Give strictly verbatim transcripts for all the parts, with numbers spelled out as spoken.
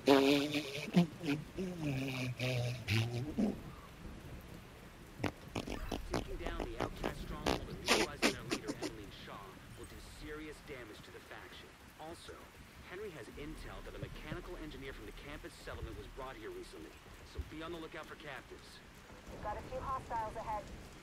Taking down the outcast stronghold and neutralizing their leader, Emmeline Shaw, will do serious damage to the faction. Also, Henry has intel that a mechanical engineer from the campus settlement was brought here recently, so be on the lookout for captives. We've got a few hostiles ahead.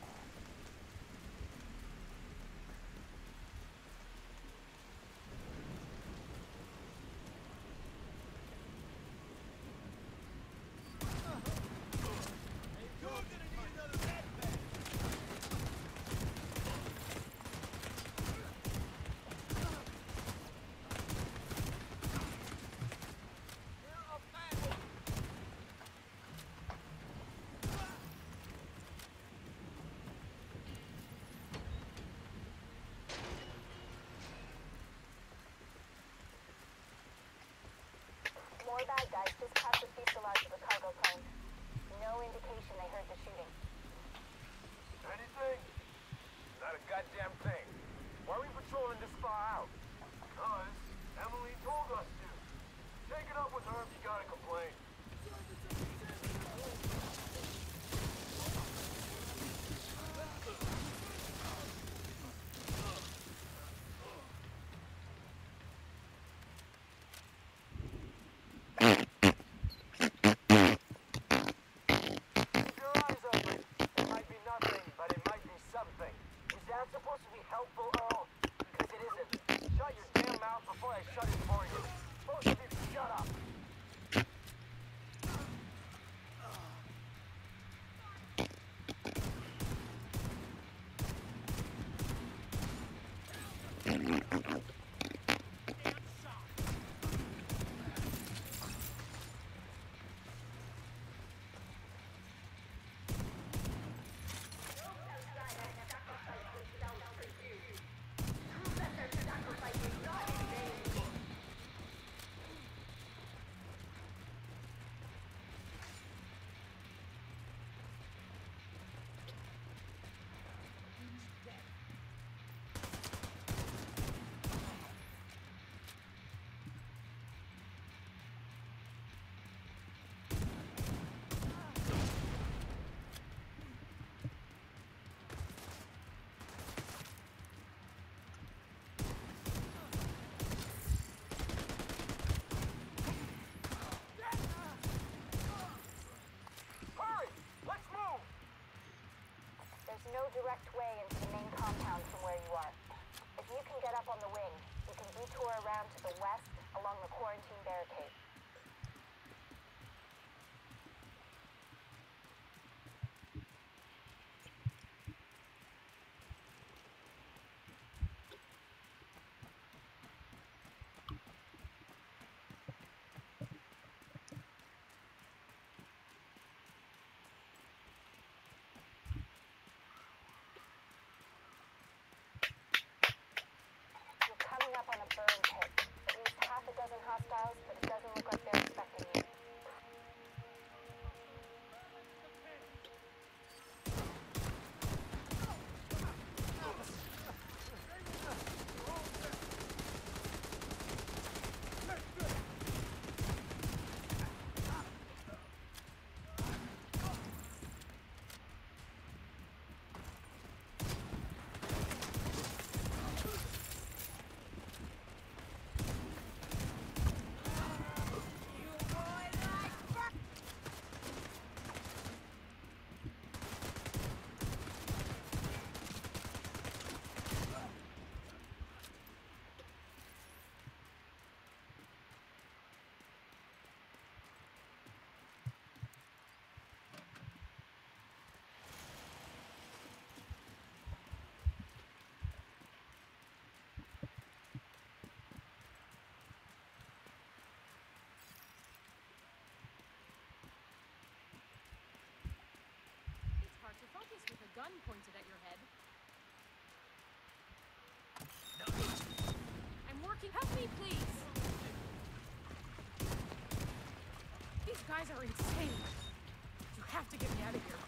More bad guys just passed the fuselage of the cargo plane. No indication they heard the shooting. Anything? Not a goddamn thing. Why are we patrolling this far out? Because Emily told us to. Take it up with her if you gotta complain. No direct way into the main compound from where you are. If you can get up on the wing, you can detour around to the west along the quarantine barricade. On a burn pit. At least half a dozen hostiles, but it doesn't look like they're expecting you. With a gun pointed at your head. I'm working. Help me, please! These guys are insane. You have to get me out of here.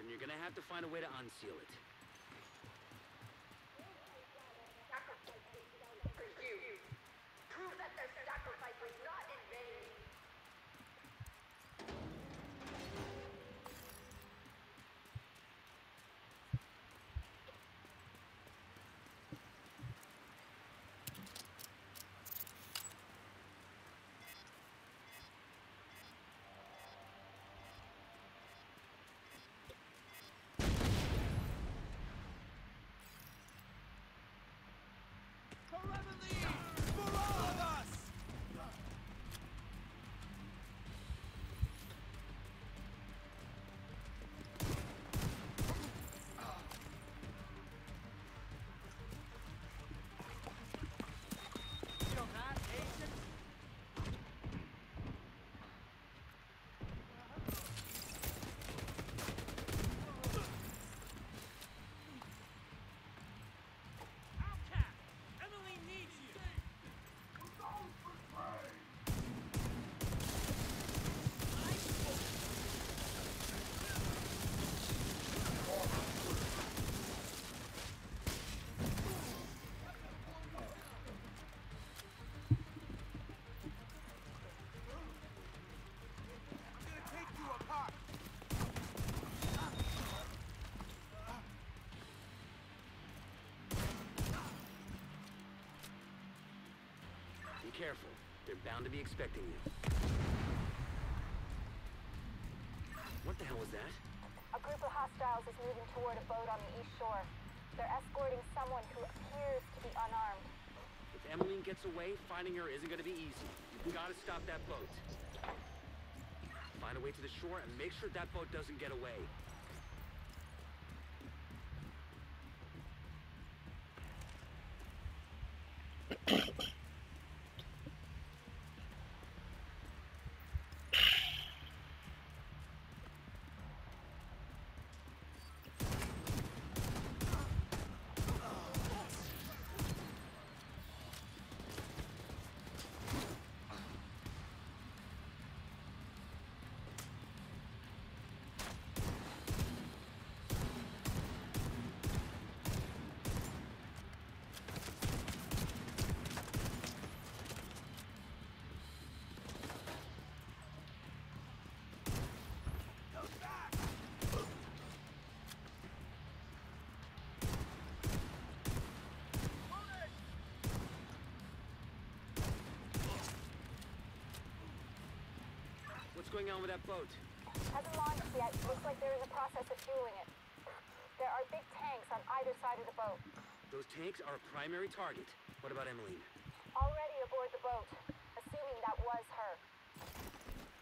then you're gonna have to find a way to unseal it. For you. Prove that their sacrifice was not in vain. Be careful. They're bound to be expecting you. What the hell was that? A group of hostiles is moving toward a boat on the east shore. They're escorting someone who appears to be unarmed. If Emmeline gets away, finding her isn't gonna be easy. You've gotta stop that boat. Find a way to the shore and make sure that boat doesn't get away. What's going on with that boat? Hasn't launched yet. Looks like they're in the process of fueling it. There are big tanks on either side of the boat. Those tanks are a primary target. What about Emmeline? Already aboard the boat. Assuming that was her.